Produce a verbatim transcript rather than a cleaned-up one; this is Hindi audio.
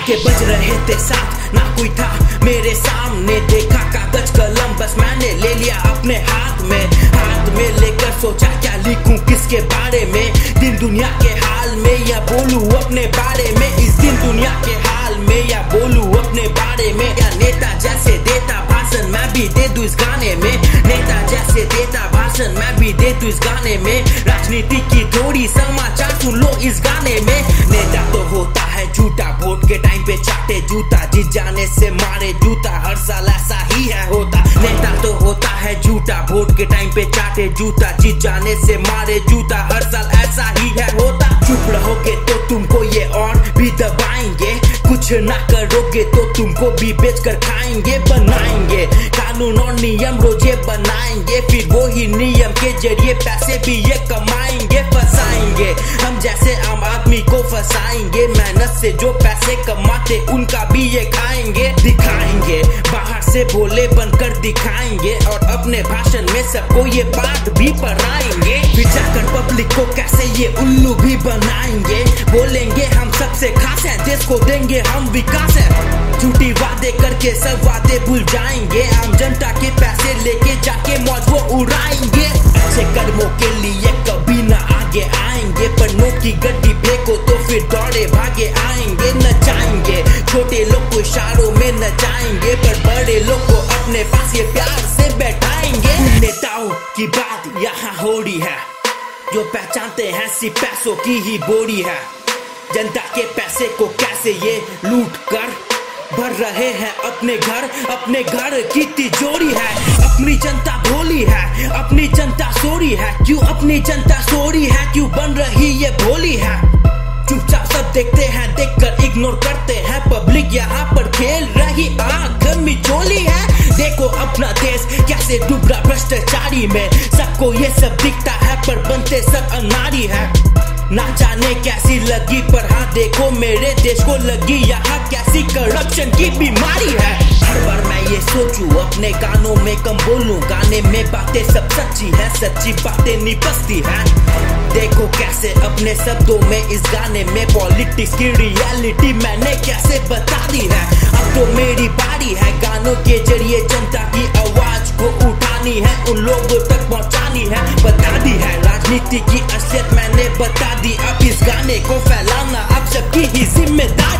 के बज रहे थे साथ, ना कोई था मेरे सामने। देखा कागज कलम बस मैंने ले लिया अपने हाथ में। हाथ में लेकर सोचा क्या लिखूं किसके बारे में, दिन दुनिया के हाल में या बोलूं अपने बारे में। इस दिन दुनिया के हाल में या बोलूं अपने बारे में। या नेता जैसे देता भाषण मैं भी दे दूं इस गाने में। नेता जैसे देता भाषण मैं भी दे दूं इस गाने में। राजनीति की थोड़ी समाचार सुन लो इस गाने में। नेता तो होता है झूठा, वोट के टाइम पे चाटे जूता, जीत जाने से मारे जूता, हर साल ऐसा ही है होता। नेता तो होता है झूठा, वोट के टाइम पे चाटे जूता, जीत जाने से मारे जूता, हर साल ऐसा ही है होता। चुप रहोगे तो तुमको ये और भी दबाएंगे, कुछ ना करोगे तो तुमको भी बेच कर खाएंगे। बनाएंगे कानून और नियम रोजे बनाएंगे, फिर वो ही नियम के जरिए पैसे भी ये कमाएंगे। फंसाएंगे हम जैसे आम आदमी को फंसाएंगे, मेहनत से जो पैसे कमाते उनका भी ये खाएंगे। दिखाएंगे बाहर से भोले बनकर दिखाएंगे, और अपने भाषण में सबको ये बात भी पढ़ाएंगे। फिर जाकर पब्लिक को कैसे ये उल्लू भी बनाएंगे। बोलेंगे हम सबसे खास है, देश को देंगे हम विकास है। झूठी वादे करके सब वादे भूल जाएंगे, आम जनता के पैसे लेके जाके मौज वो उड़ाएंगे। अच्छे कर्मों के लिए कभी ना आगे आएंगे, पर नोट की गड्डी फेंको तो फिर दौड़े भागे आएंगे। नचाएंगे छोटे लोग को इशारों में नचाएंगे, पर बड़े लोग को अपने पास ये प्यार से बैठाएंगे। नेताओं की बात यहाँ हो रही है, जो पहचानते हैं सिर्फ पैसों की ही बोरी है। जनता के पैसे को कैसे ये लूट कर भर रहे हैं अपने घर, अपने घर की तिजोरी है। अपनी जनता भोली है, अपनी जनता सोरी है, क्यों अपनी जनता सोरी है, क्यों बन रही ये भोली है। चुपचाप सब देखते हैं, देखकर इग्नोर करते हैं। पब्लिक यहाँ पर खेल रही आग मिचोली है। देखो अपना देश कैसे डूब रहा भ्रष्टाचारी में, सबको ये सब दिखता है पर बनते सब अनाड़ी है। ना जाने कैसी लगी पर हाँ देखो मेरे देश को लगी यहाँ कैसी करप्शन की बीमारी है। हर बार मैं ये सोचूं अपने गानों में कम बोलूं, गाने में बातें सब सच्ची है, सच्ची बातें नहीं बसती है। देखो कैसे अपने शब्दों में इस गाने में पॉलिटिक्स की रियलिटी मैंने कैसे बता दी है। अब तो मेरी बारी है गानों के जरिए जनता की आवाज को उठानी है, उन लोगों तक पहुंचानी है, बता दी है। राजनीति की असलियत मैंने बता दी, अब इस गाने को फैलाना अब सबकी ही जिम्मेदारी।